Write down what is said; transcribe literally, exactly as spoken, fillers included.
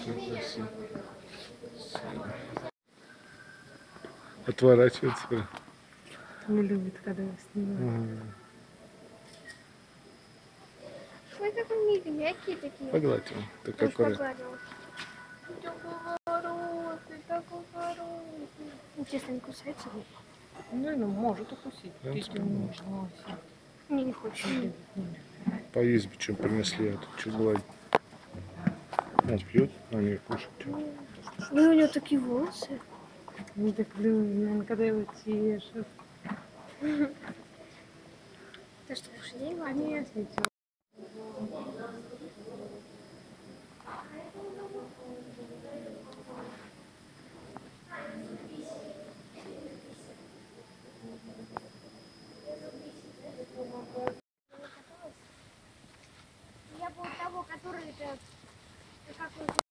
Красиво. Отворачивается. Не любит, когда я снимаю. Ой, какой миленький, мягкие такие. Погладь его. Так аккуратно. Ты такой хороший, такой хороший. Интересно, не кусается? Ну, ну, может укусить. Да, Если не можешь. Не, не хочет. Поесть бы, чем принесли, а тут что гладить. Мать пьет, а не кушать. Ну, у него такие волосы. Не так любит, когда его тешат. Ты что, лошадей гладила? Конечно, Я был того, который... Как